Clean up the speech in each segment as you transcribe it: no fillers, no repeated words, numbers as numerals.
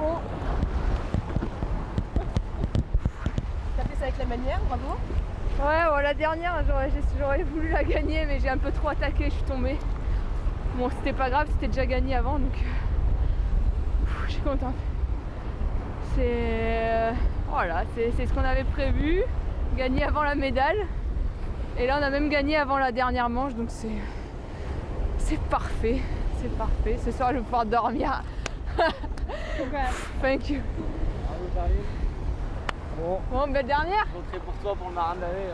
bon. T'as fait ça avec la manière, bravo. Ouais, bon, la dernière, j'aurais voulu la gagner, mais j'ai un peu trop attaqué, je suis tombée. Bon, c'était pas grave, c'était déjà gagné avant, donc je suis contente. Voilà, c'est ce qu'on avait prévu, gagner avant la médaille. Et là, on a même gagné avant la dernière manche, donc c'est parfait, c'est parfait. Ce soir, je vais pouvoir dormir. Thank you. Bravo Charlie. Bon, belle dernière. Rentrée pour toi pour le marin de l'année.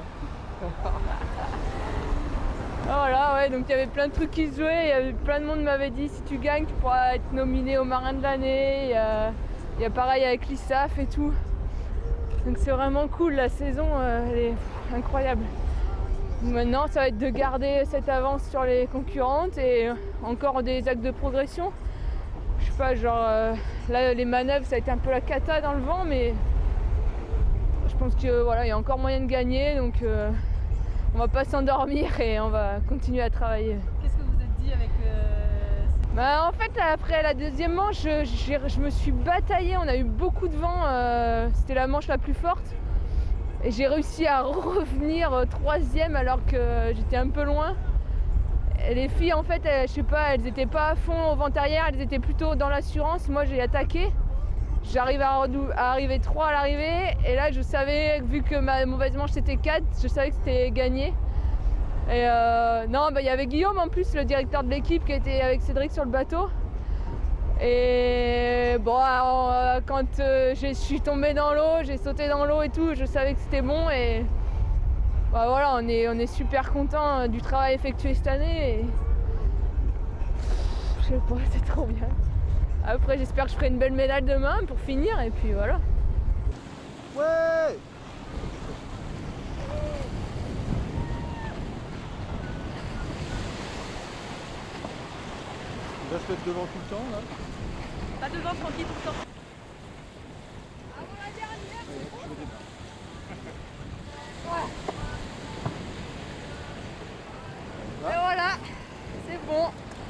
Voilà, ouais, donc il y avait plein de trucs qui se jouaient, il y avait plein de monde m'avait dit si tu gagnes tu pourras être nominé au marin de l'année, il y a pareil avec l'ISAF et tout. Donc c'est vraiment cool, la saison elle est incroyable. Donc maintenant ça va être de garder cette avance sur les concurrentes et encore des actes de progression. Je sais pas, genre là les manœuvres ça a été un peu la cata dans le vent, mais je pense que voilà, il y a encore moyen de gagner, donc on va pas s'endormir et on va continuer à travailler. Qu'est-ce que vous êtes dit avec En fait, après la deuxième manche, je me suis bataillée, on a eu beaucoup de vent, c'était la manche la plus forte. Et j'ai réussi à revenir troisième alors que j'étais un peu loin. Et les filles, en fait, je sais pas, elles étaient pas à fond au vent arrière, elles étaient plutôt dans l'assurance. Moi, j'ai attaqué. J'arrive à arriver 3 à l'arrivée et là je savais, vu que ma mauvaise manche c'était 4, je savais que c'était gagné. Et non, il y avait Guillaume en plus, le directeur de l'équipe qui était avec Cédric sur le bateau. Et bon, quand je suis tombée dans l'eau, j'ai sauté dans l'eau et tout, je savais que c'était bon et voilà, on est super content du travail effectué cette année. Et... je sais pas, c'est trop bien. Après, j'espère que je ferai une belle médaille demain pour finir, et puis voilà. Ouais. Tu vas se mettre devant tout le temps, là? Pas devant, tranquille tout le temps. Avant la dernière, c'est bon. Ouais. Et voilà, c'est bon.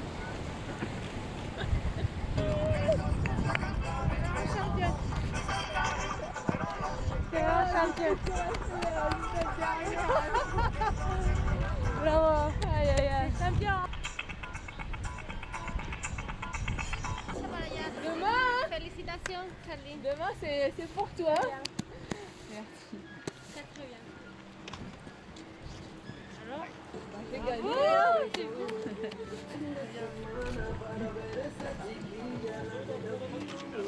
Bravo, aïe aïe aïe. Champion. Demain, hein? Félicitations, Charlie. Demain c'est pour toi. Merci. Très très bien. J'ai gagné. C'est bon.